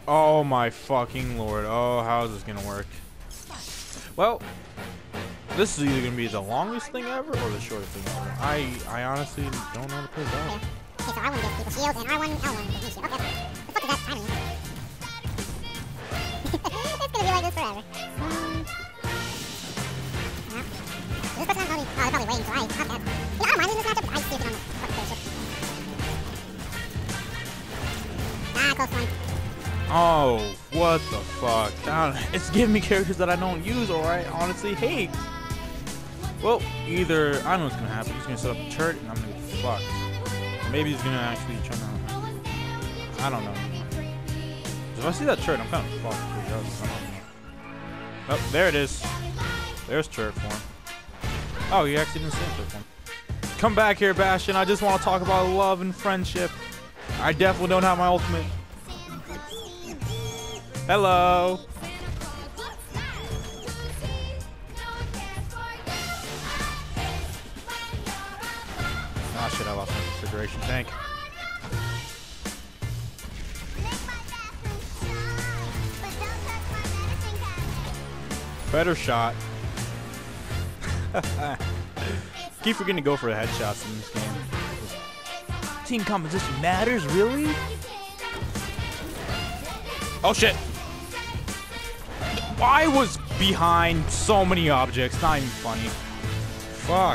Oh my fucking lord. Oh, how is this gonna work? Well, this is either gonna be the longest thing ever or the shortest thing ever. I honestly don't know how to play that. Okay, so R1 gives people shields and R1, L1 gives me shield. Okay. The fuck is that timing? It's gonna be like this forever. Is this person on Odie? Oh, they're probably waiting till I have that. You know, I don't mind losing this matchup. I see it on the fucking spaceship. Ah, close one. Oh, what the fuck? It's giving me characters that I don't use or I honestly hate. Well, either I don't know what's gonna happen. He's gonna set up a turret and I'm gonna get fucked. Maybe he's gonna actually try to. I don't know. If I see that turret, I'm kind of fucked. Oh, there it is. There's turret form. Oh, you actually didn't see turret form. Come back here, Bastion. I just want to talk about love and friendship. I definitely don't have my ultimate. Hello. Ah, shit, I lost my refrigeration tank. Better shot. Keep forgetting to go for the headshots in this game. Team composition matters, really? Oh shit! I was behind so many objects, not even funny. Fuck.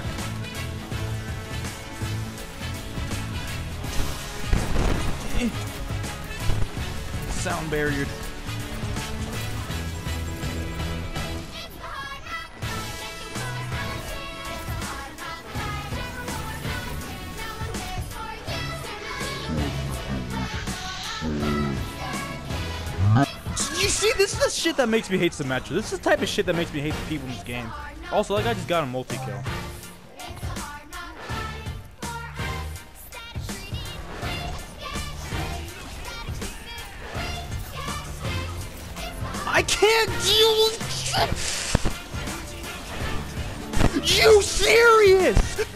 Sound barrier. You see, this is the shit that makes me hate Symmetra. This is the type of shit that makes me hate the people in this game. Also, like, I just got a multi-kill. I can't deal with shit! You serious?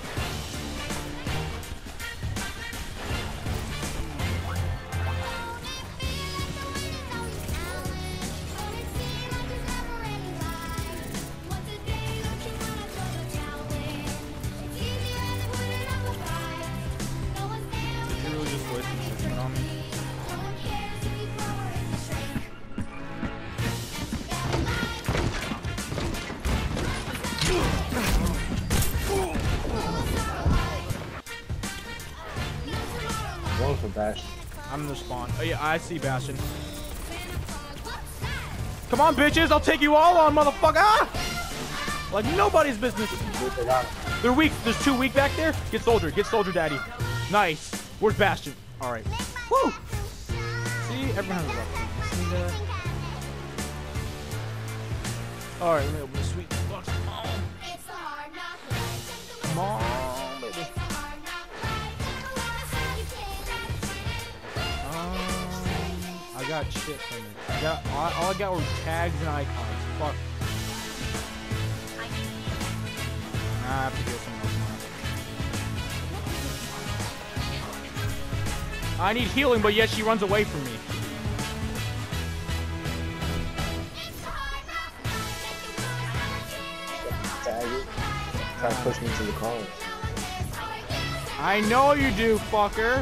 Going for Bastion. I'm in the spawn. Oh yeah, I see Bastion. Come on, bitches! I'll take you all on, motherfucker! Ah! Like nobody's business. They're weak. There's two weak back there. Get soldier. Get soldier, daddy. Nice. Where's Bastion? All right. Woo! See, everyone has a left. See that? All right, let me open the sweet box. Come on, baby. I got shit from it. All I got were tags and icons. Fuck. Nah, I have to get something else now. I need healing, but yet she runs away from me. Tag it. Try to push me into the corner. I know you do, fucker.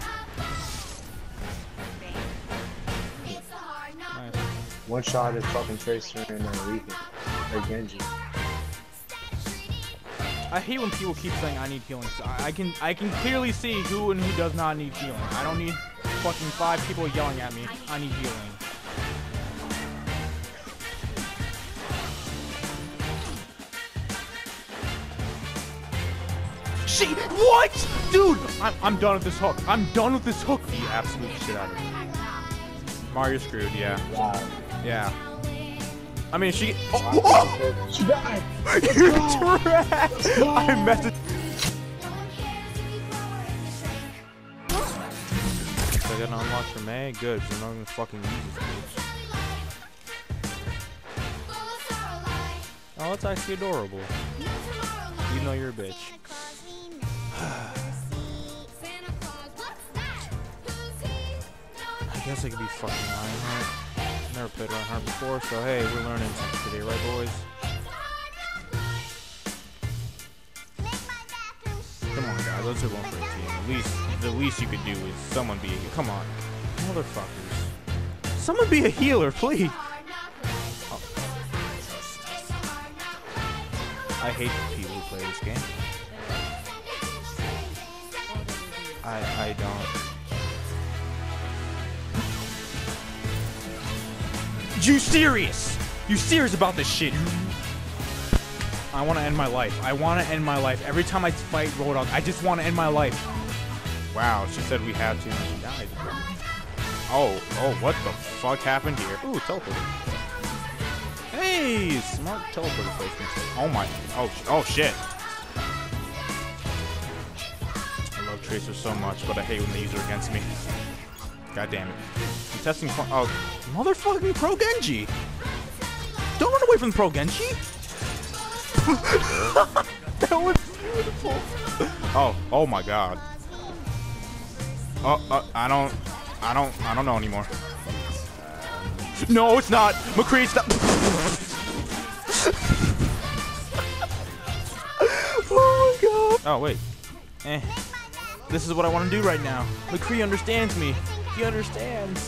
Nice. One shot is fucking Tracer and Reaper. Or Genji. I hate when people keep saying I need healing. So I can clearly see who and who does not need healing. I don't need fucking 5 people yelling at me. I need healing. She what? Dude, I'm done with this hook. I'm done with this hook. The absolute shit out of it. Mario screwed, yeah. Wow. Yeah. I mean, she. Oh! She died! You're trash! I messaged. I gotta unlock for May? Good, because I'm not gonna fucking use this bitch. Oh, that's actually adorable. You know you're a bitch. guess I could be fucking Lionheart. Never played Lionheart before, so hey, we're learning something today, right, boys? Come on, guys, let's go for a team. The least you could do is someone be a healer. Come on, motherfuckers. Someone be a healer, please. Oh. I hate the people who play this game. I don't. You serious? You serious about this shit? I want to end my life. I want to end my life. Every time I fight Roadhog, I just want to end my life. Wow, she said we have to and she died. Oh, what the fuck happened here? Ooh, teleport. Hey, smart teleporter placement. Oh my, oh shit. I love Tracer so much, but I hate when they use her against me. God damn it. I'm testing, oh, motherfucking Pro Genji. Don't run away from the Pro Genji. That was beautiful. Oh my god. I don't know anymore. No, it's not. McCree, stop. Oh my god. Oh wait. This is what I want to do right now. McCree understands me. He understands.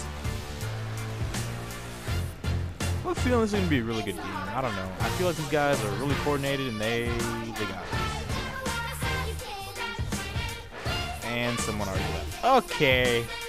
I have a feeling this is gonna be a really good game. I don't know. I feel like these guys are really coordinated and they got this. And someone already left. Okay.